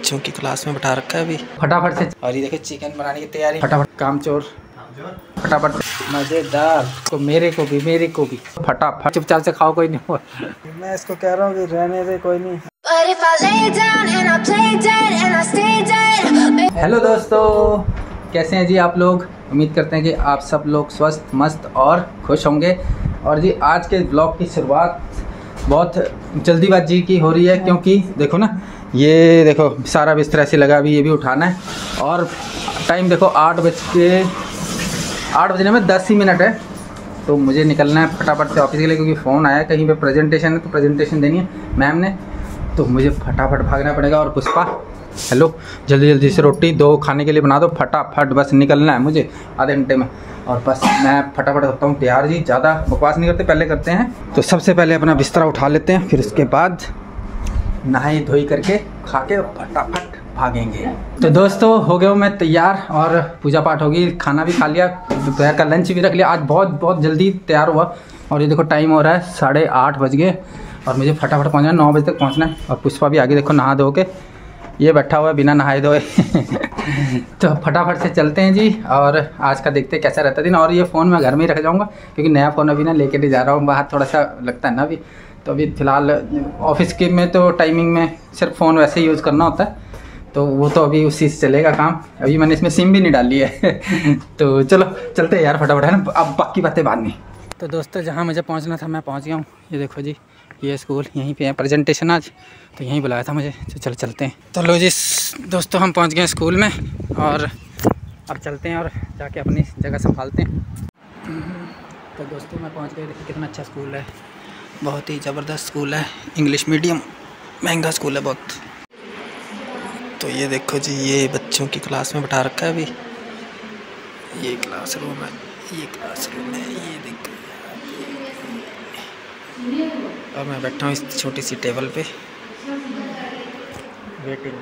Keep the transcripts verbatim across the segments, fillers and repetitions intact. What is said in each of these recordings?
बच्चों की क्लास में बैठा रखा है अभी फटाफट से। और ये देखो चिकन बनाने की तैयारी। फटाफट कामचोर, फटाफट से मज़ेदार। तो मेरे को भी मेरे को भी फटाफट चुपचाप से खाओ, कोई नहीं हुआ। मैं इसको कह रहा हूँ कि रहने दे, कोई नहीं। हेलो दोस्तों, कैसे हैं जी आप लोग? उम्मीद करते हैं कि आप सब लोग स्वस्थ मस्त और खुश होंगे। और जी आज के ब्लॉग की शुरुआत बहुत जल्दीबाजी की हो रही है, क्योंकि देखो ना, ये देखो सारा बिस्तर ऐसे लगा, अभी ये भी उठाना है। और टाइम देखो आठ बज के आठ बजने में दस ही मिनट है, तो मुझे निकलना है फटाफट से ऑफिस के लिए, क्योंकि फ़ोन आया कहीं पे प्रेजेंटेशन है, तो प्रेजेंटेशन देनी है मैम ने, तो मुझे फटाफट भागना पड़ेगा। और पुष्पा हेलो, जल्दी जल्दी से रोटी दो खाने के लिए बना दो फटाफट, बस निकलना है मुझे आधे घंटे में। और बस मैं फटाफट होता हूँ तैयार जी, ज़्यादा बकवास नहीं करते, पहले करते हैं। तो सबसे पहले अपना बिस्तरा उठा लेते हैं, फिर उसके बाद नहाई धोई करके खा के फटाफट भागेंगे। तो दोस्तों हो गया हूँ मैं तैयार, और पूजा पाठ होगी, खाना भी खा लिया, दोपहर का लंच भी रख लिया। आज बहुत बहुत जल्दी तैयार हुआ। और ये देखो टाइम हो रहा है साढ़े आठ बज गए, और मुझे फटाफट पहुँचना है, नौ बजे तक पहुँचना है। और पुष्पा भी आगे देखो नहा धो के ये बैठा हुआ है बिना नहाए धोए। तो फटाफट से चलते हैं जी, और आज का देखते हैं कैसा रहता है दिन। और ये फ़ोन मैं घर में ही रख जाऊँगा, क्योंकि नया फ़ोन अभी ना लेके नहीं जा रहा हूँ बाहर, थोड़ा सा लगता है ना अभी। तो अभी फ़िलहाल ऑफिस के में तो टाइमिंग में सिर्फ फ़ोन वैसे ही यूज़ करना होता है, तो वो तो अभी उसी से चलेगा काम। अभी मैंने इसमें सिम भी नहीं डाली है। तो चलो चलते हैं यार फटाफट, है ना, अब बाकी बातें बाद में। तो दोस्तों जहाँ मुझे पहुँचना था मैं पहुँच गया हूँ। ये देखो जी, ये स्कूल यहीं पे है, प्रेजेंटेशन आज तो यहीं बुलाया था मुझे। तो चल चलते हैं। तो लो जी दोस्तों, हम पहुँच गए स्कूल में, और अब चलते हैं और जाके अपनी जगह संभालते हैं। तो दोस्तों मैं पहुँच गया, देखिए कितना अच्छा स्कूल है, बहुत ही ज़बरदस्त स्कूल है, इंग्लिश मीडियम, महंगा स्कूल है बहुत। तो ये देखो जी, ये बच्चों की क्लास में बैठा रखा है अभी। ये क्लासरूम है, ये क्लासरूम है, ये देखो। और मैं बैठा हूँ इस छोटी सी टेबल पे वेटिंग।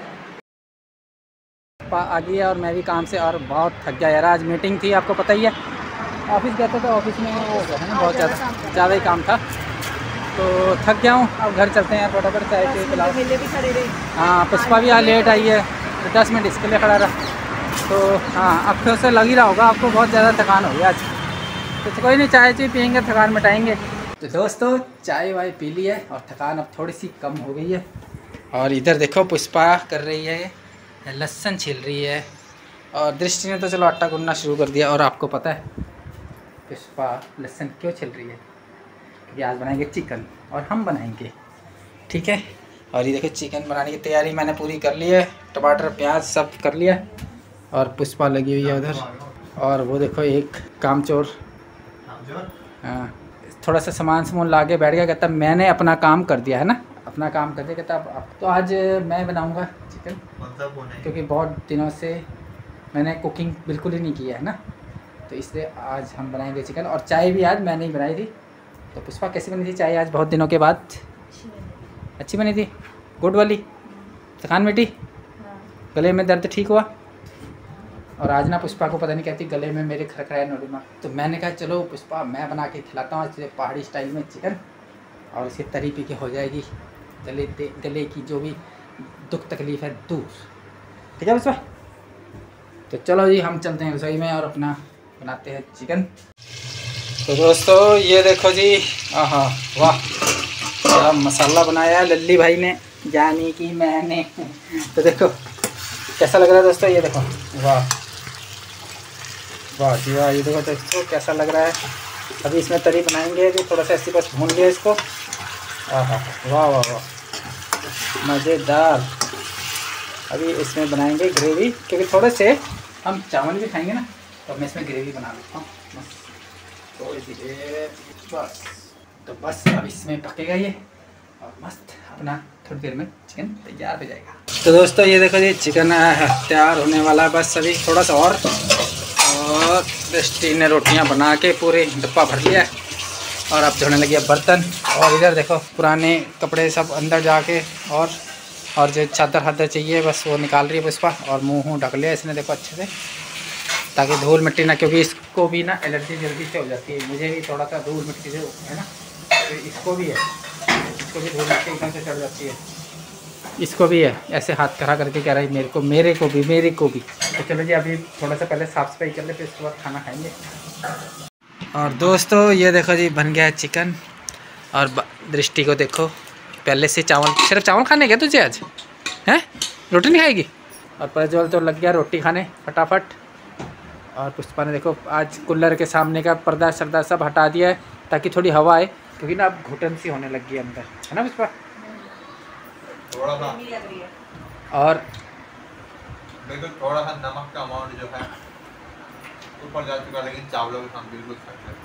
आ गई है और मैं भी काम से, और बहुत थक गया यार। आज मीटिंग थी, आपको पता ही है, ऑफिस गए थे तो ऑफिस में वो है ना बहुत ज़्यादा ज़्यादा ही काम था, तो थक गया हूँ। अब घर चलते हैं यार फटाफट, चाय के खिलाफ। हाँ पुष्पा भी आज लेट आई है, तो दस मिनट इसके लिए खड़ा रहा। तो हाँ अब फिर से लग ही रहा होगा आपको, बहुत ज़्यादा थकान हो गई आज। तो कोई नहीं, चाय चाय पियेंगे, थकान मिटाएंगे। तो दोस्तों चाय वाय पी ली है, और थकान अब थोड़ी सी कम हो गई है। और इधर देखो पुष्पा कर रही है, लहसुन छील रही है, और दृष्टि ने तो चलो आटा गूंदना शुरू कर दिया। और आपको पता है पुष्पा लहसुन क्यों छील रही है? क्योंकि आज बनाएंगे चिकन, और हम बनाएंगे, ठीक है। और ये देखो चिकन बनाने की तैयारी मैंने पूरी कर ली है, टमाटर प्याज सब कर लिया, और पुष्पा लगी हुई है उधर। और वो देखो एक कामचोर, हाँ थोड़ा सा सामान सामान ला के बैठ गया, कहता मैंने अपना काम कर दिया है ना, अपना काम कर दिया, कहता अब तो आज मैं बनाऊंगा चिकन, क्योंकि बहुत दिनों से मैंने कुकिंग बिल्कुल ही नहीं किया है ना, तो इसलिए आज हम बनाएंगे चिकन। और चाय भी आज मैंने ही बनाई थी। तो पुष्पा कैसी बनी थी चाय आज बहुत दिनों के बाद? अच्छी बनी थी, गुड वाली, थकान मिटी, गले में दर्द ठीक हुआ। और आज ना पुष्पा को पता नहीं कहती गले में मेरे खरखराए नोडिमा, तो मैंने कहा चलो पुष्पा मैं बना के खिलाता हूँ आज पहाड़ी स्टाइल में चिकन, और इसकी तरी पी के हो जाएगी गले गले की जो भी दुख तकलीफ़ है दूर, ठीक है पुष्पा? तो चलो जी हम चलते हैं रसोई में और अपना बनाते हैं चिकन। तो दोस्तों ये देखो जी, आहा वाह क्या मसाला बनाया है लल्ली भाई ने, जानी कि मैंने। तो देखो कैसा लग रहा है दोस्तों, ये देखो वाह वाह जी वाह, ये देखो दोस्तों कैसा लग रहा है। अभी इसमें तरी बनाएंगे, अभी थोड़ा सा ऐसे बस भून लिया इसको। आहा वाह वाह वाह मज़ेदार। अभी इसमें बनाएंगे ग्रेवी, क्योंकि थोड़े से हम चावल भी खाएंगे ना, तो मैं इसमें ग्रेवी बना लेता हूँ थोड़ी सी देर बस। तो बस अब इसमें पकेगा ये, और मस्त अपना थोड़ी देर में चिकन तैयार हो जाएगा। तो दोस्तों ये देखो ये चिकन तैयार होने वाला है, बस अभी थोड़ा सा और। और दृष्टि ने रोटियां बना के पूरे डब्बा भर लिया है, और अब धोने लगी है बर्तन। और इधर देखो पुराने कपड़े सब अंदर जाके, और और जो चादर हादर चाहिए बस वो निकाल रही है पुष्पा। और मुँह मुँह ढक लिया इसने देखो अच्छे से, ताकि धूल मिट्टी ना, क्योंकि इसको भी ना एलर्जी जल्दी से हो जाती है, मुझे भी थोड़ा सा धूल मिट्टी से है ना, तो इसको भी है, इसको भी धूल मिट्टी एकदम से चढ़ जाती है। इसको भी है ऐसे हाथ खड़ा करके कह रहा है मेरे को मेरे को भी मेरे को भी। तो चलो जी अभी थोड़ा सा पहले साफ़ सफाई कर ले, फिर उसके बाद खाना खाएंगे। और दोस्तों ये देखो जी बन गया है चिकन। और दृष्टि को देखो पहले से चावल, सिर्फ चावल खाने गया तुझे आज हैं, रोटी नहीं खाएगी। और प्रज्वल तो लग गया रोटी खाने फटाफट। और पुष्पा ने देखो आज कूलर के सामने का पर्दा सर्दा सब हटा दिया है ताकि थोड़ी हवा आए, क्योंकि ना अब घुटन सी होने लगी है अंदर, है ना पुष्पा? थोड़ा सा और बिल्कुल थोड़ा सा नमक का अमाउंट जो है ऊपर जा चुका, लेकिन चावलों के साथ बिल्कुल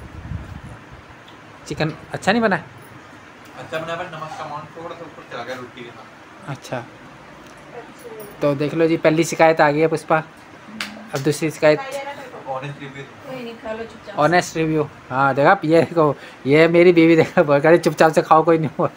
चिकन अच्छा नहीं बना है? अच्छा बना, पर नमक का अमाउंट थोड़ा सा ऊपर चला गया रोटी के साथ। अच्छा तो देख लो जी, पहली शिकायत आ गई है पुष्पा। अब दूसरी शिकायत ऑनेस्ट रिव्यू। हाँ देखा ये देखो, ये मेरी बीवी देखा बोल रही चुपचाप से खाओ कोई नहीं हो।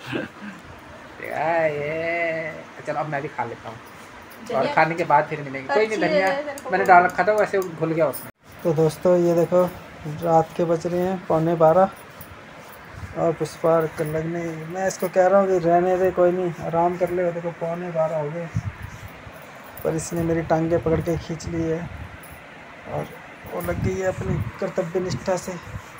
ये चलो अब मैं भी खा लेता हूँ और खाने के बाद फिर मिलेंगे। कोई नहीं, धनिया मैंने डाल रखा था वैसे घुल गया उसमें। तो दोस्तों ये देखो रात के बज रहे हैं पौने बारह और पुष्पा लगने, मैं इसको कह रहा हूँ कि रहने दे कोई नहीं आराम कर ले। देखो पौने बारह हो गए पर इसने मेरी टांगे पकड़ के खींच ली है और वो लग गई है अपनी कर्तव्य निष्ठा से,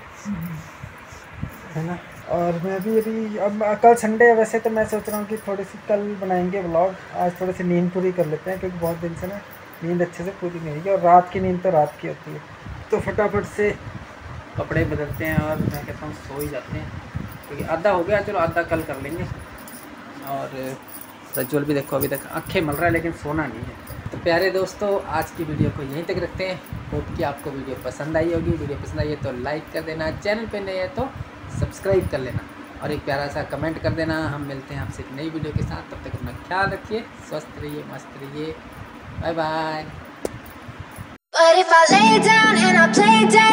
है ना। और मैं भी अभी अब कल संडे है, वैसे तो मैं सोच रहा हूँ कि थोड़ी सी कल बनाएंगे व्लॉग। आज थोड़ी सी नींद पूरी कर लेते हैं क्योंकि बहुत दिन से ना नींद अच्छे से पूरी नहीं हुई और रात की नींद तो रात की होती है। तो फटाफट से कपड़े बदलते हैं और मैं कहता हूँ सो ही जाते हैं क्योंकि आधा हो गया। चलो आधा कल कर लेंगे। और प्रज्वल भी देखो अभी तक आँखें मल रहा है लेकिन सोना नहीं है। तो प्यारे दोस्तों आज की वीडियो को यहीं तक रखते हैं। होप कि आपको वीडियो पसंद आई होगी। वीडियो पसंद आई है तो लाइक कर देना, चैनल पे नए है तो सब्सक्राइब कर लेना और एक प्यारा सा कमेंट कर देना। हम मिलते हैं आपसे एक नई वीडियो के साथ। तब तक अपना ख्याल रखिए, स्वस्थ रहिए, मस्त रहिए। Bye bye.